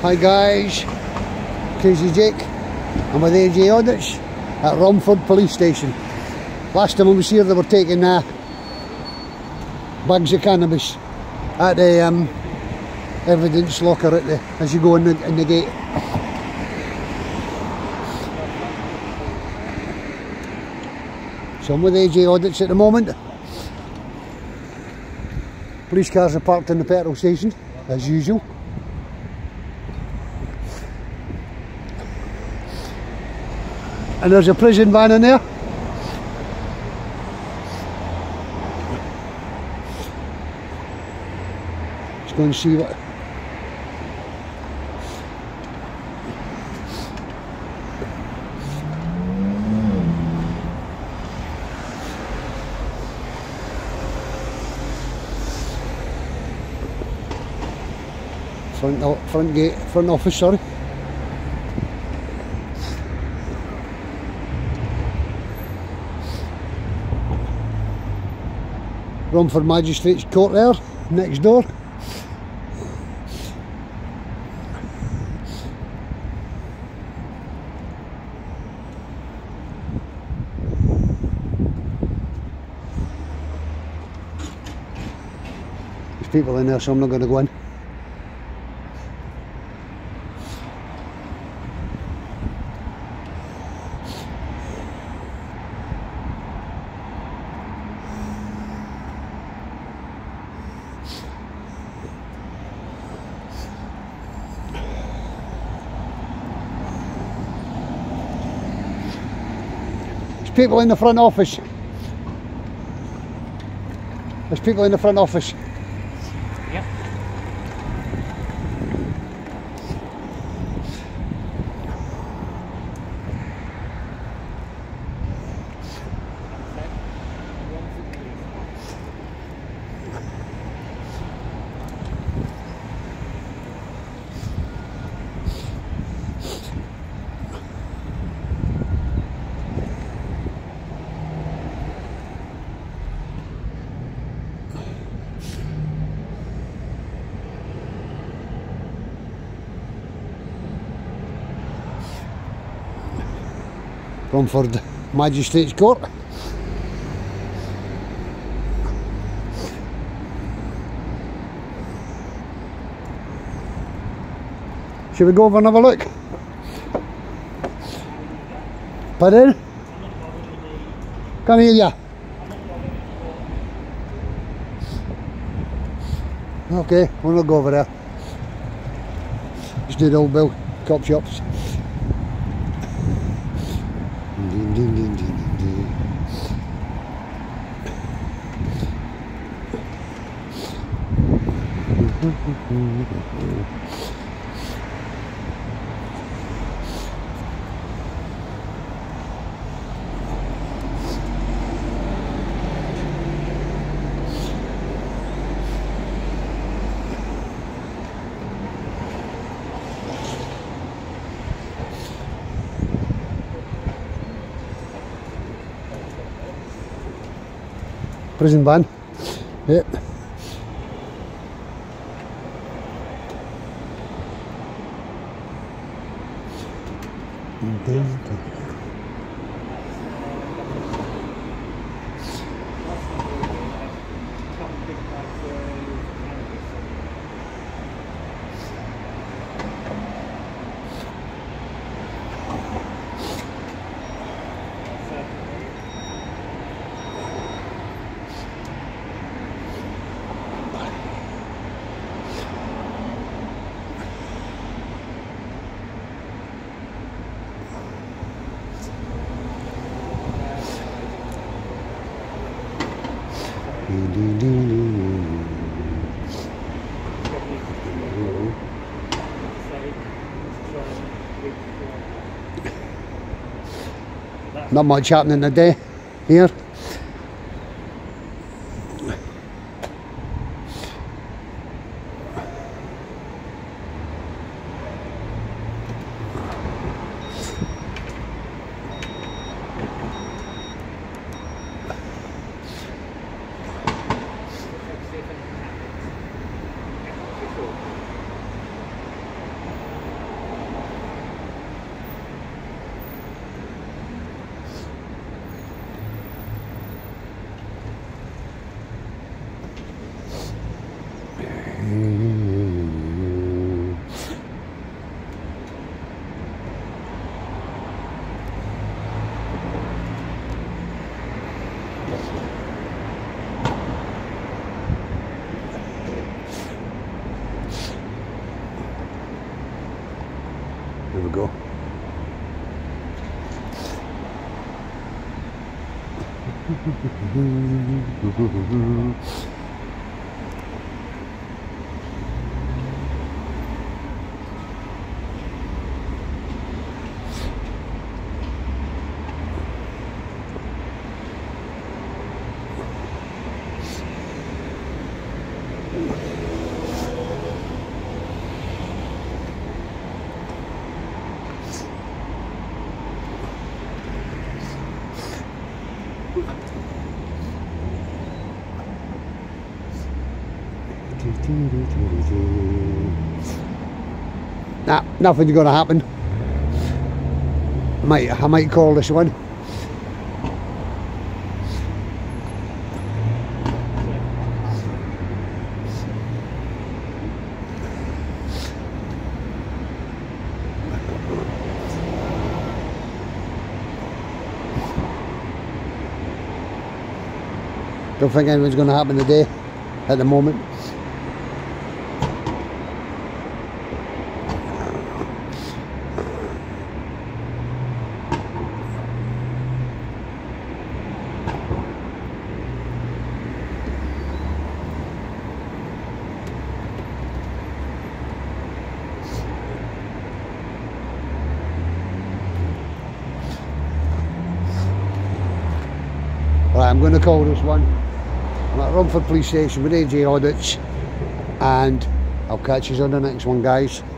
Hi guys, Crazy Jake. I'm with AJ Audits at Romford Police Station. Last time I was here they were taking bags of cannabis at the evidence locker at as you go in the gate. So I'm with AJ Audits at the moment. Police cars are parked in the petrol station as usual. And there's a prison van in there. Let's go and see what. Front gate, front office, sorry. Romford Magistrates Court there, next door. There's people in there, so I'm not going to go in. People in the front office. There's people in the front office. Yep. Romford Magistrates Court. Should we go over and have a look? Pardon? Can't hear ya. Okay, we'll not go over there. Just do the old bill, cop shops. Prison van. Yep. Not much happening today here. There we go. Nah, nothing's gonna happen. I might call this one. Don't think anything's gonna happen today at the moment. Right, I'm going to call this one. I'm at Romford Police Station with AJ Audits, and I'll catch you on the next one, guys.